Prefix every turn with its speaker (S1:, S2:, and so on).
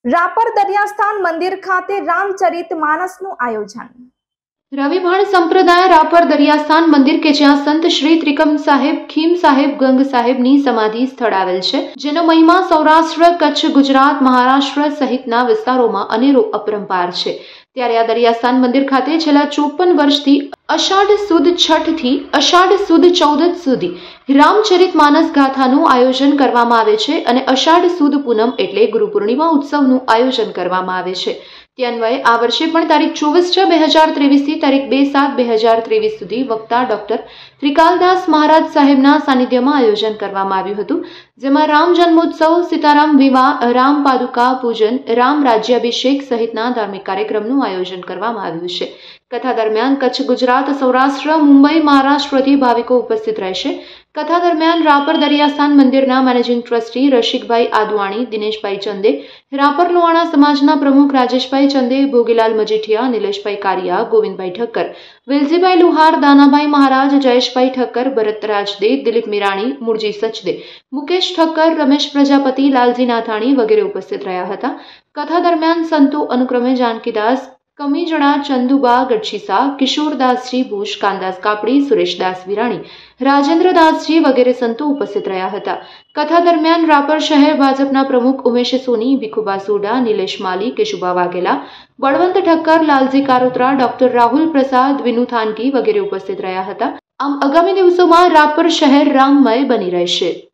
S1: રાપર દરિયાસ્થાન મંદિર ખાતે રામચરિતમાનસનું આયોજન।
S2: રવિભાણ સંપ્રદાય રાપર દરિયાસ્થાન મંદિર કે જ્યાં સંત શ્રી ત્રિકમ સાહેબ, ખીમ સાહેબ, ગંગ સાહેબની સમાધિ સ્થળ આવેલ છે, જેનો મહિમા સૌરાષ્ટ્ર, કચ્છ, ગુજરાત, મહારાષ્ટ્ર સહિતના વિસ્તારોમાં અનેરો અપરંપાર છે। ત્યારે આ દરિયાસ્થાન મંદિર ખાતે છેલ્લા 54 વર્ષથી અષાઢ સુદ છઠ થી અષાઢ સુદ ચૌદશ સુધી રામચરિતમાનસ ગાથાનું આયોજન કરવામાં આવે છે અને અષાઢ સુદ પૂનમ એટલે ગુરુ પૂર્ણિમા ઉત્સવનું આયોજન કરવામાં આવે છે। તે અન્વયે આ વર્ષે પણ તારીખ 24/6/2023 થી તારીખ 2/7/2023 સુધી વક્તા ડોક્ટર ત્રિકાલદાસ મહારાજ સાહેબના સાનિધ્યમાં આયોજન કરવામાં આવ્યું હતું, જેમાં રામ જન્મોત્સવ, સીતારામ વિવાહ, રામ પાદુકા પૂજન, રામ રાજ્યાભિષેક સહિતના ધાર્મિક કાર્યક્રમનું આયોજન કરવામાં આવ્યું છે। કથા દરમિયાન કચ્છ, ગુજરાત, સૌરાષ્ટ્ર, મુંબઈ, મહારાષ્ટ્રથી ભાવિકો ઉપસ્થિત રહેશે। કથા દરમિયાન રાપર દરિયાસ્થાન મંદિરના મેનેજિંગ ટ્રસ્ટી રશિકભાઈ આદવાણી, દિનેશભાઈ ચંદે, રાપર લોહાણા સમાજના પ્રમુખ રાજેશભાઈ ચંદે, ભોગીલાલ મજીઠિયા, નિલેશભાઈ કારિયા, ગોવિંદભાઈ ઠક્કર, વેલજીભાઈ લુહાર, દાનાભાઈ મહારાજ, જયેશભાઈ ઠક્કર, ભરતરાજ દે, દિલીપ મીરાણી, મુરજી સચદે, મુકેશ ઠક્કર, રમેશ પ્રજાપતિ, લાલજી નાથાણી વગેરે ઉપસ્થિત રહ્યા હતા। કથા દરમિયાન સંતો અનુક્રમે જાનકીદાસ કમીજડા, ચંદુબા ગઢશીસા, કિશોરદાસજી ભૂષ, કાનદાસ કાપડી, સુરેશદાસ વિરાણી, રાજેન્દ્રદાસજી વગેરે સંતો ઉપસ્થિત રહ્યા હતા। કથા દરમિયાન રાપર શહેર ભાજપના પ્રમુખ ઉમેશ સોની, ભીખુબા સોડા, નિલેશ માલી, કેશુબા વાઘેલા, બળવંત ઠક્કર, લાલજી કારોત્રા, ડોક્ટર રાહુલ પ્રસાદ, વિનુ થાનકી વગેરે ઉપસ્થિત રહ્યા હતા। આમ આગામી દિવસોમાં રાપર શહેર રામમય બની રહેશે।